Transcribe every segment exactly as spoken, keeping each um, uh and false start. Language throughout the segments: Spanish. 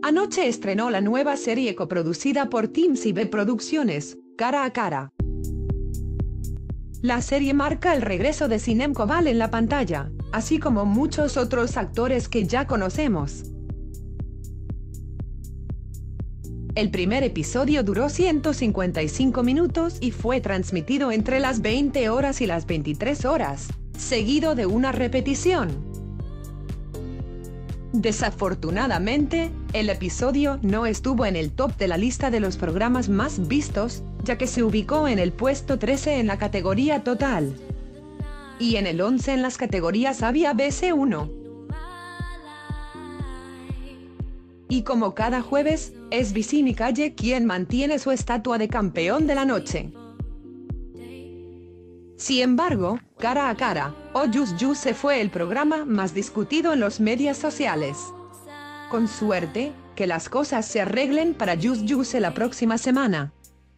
Anoche estrenó la nueva serie coproducida por Team Sibe Producciones, Cara a Cara. La serie marca el regreso de Sinem Koval en la pantalla, así como muchos otros actores que ya conocemos. El primer episodio duró ciento cincuenta y cinco minutos y fue transmitido entre las veinte horas y las veintitrés horas, seguido de una repetición. Desafortunadamente, el episodio no estuvo en el top de la lista de los programas más vistos, ya que se ubicó en el puesto trece en la categoría total y en el once en las categorías A B A C uno. Y como cada jueves, es Vicini Calle quien mantiene su estatua de campeón de la noche. Sin embargo, Cara a Cara, o Yus Yuse fue el programa más discutido en los medios sociales. Con suerte, que las cosas se arreglen para Yus Yuse la próxima semana.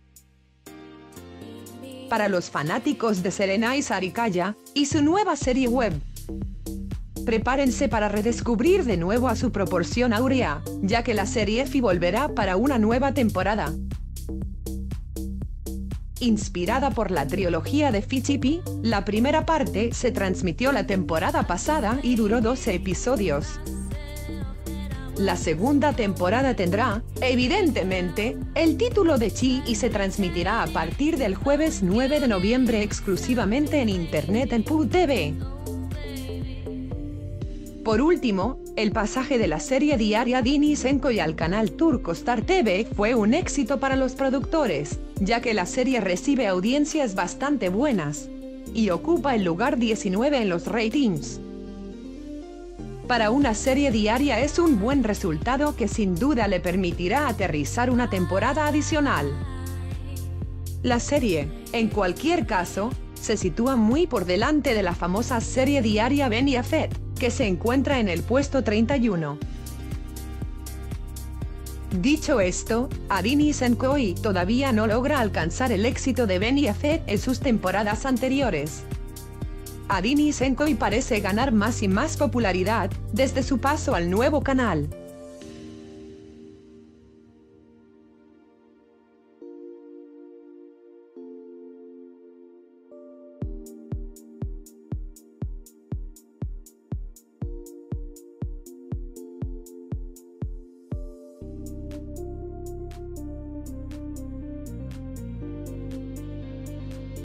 Para los fanáticos de Serenay Sarikaya y su nueva serie web, prepárense para redescubrir de nuevo a su proporción áurea, ya que la serie Fi volverá para una nueva temporada. Inspirada por la trilogía de Fichipi, la primera parte se transmitió la temporada pasada y duró doce episodios. La segunda temporada tendrá, evidentemente, el título de Chi y se transmitirá a partir del jueves nueve de noviembre exclusivamente en internet en P U T V. Por último, el pasaje de la serie diaria Dini Senkoy al canal turco Star T V fue un éxito para los productores, ya que la serie recibe audiencias bastante buenas y ocupa el lugar diecinueve en los ratings. Para una serie diaria es un buen resultado que sin duda le permitirá aterrizar una temporada adicional. La serie, en cualquier caso, se sitúa muy por delante de la famosa serie diaria Ben Yafet, que se encuentra en el puesto treinta y uno. Dicho esto, Adini Senkoy todavía no logra alcanzar el éxito de Ben Yafet en sus temporadas anteriores. Adini Senkoy parece ganar más y más popularidad desde su paso al nuevo canal.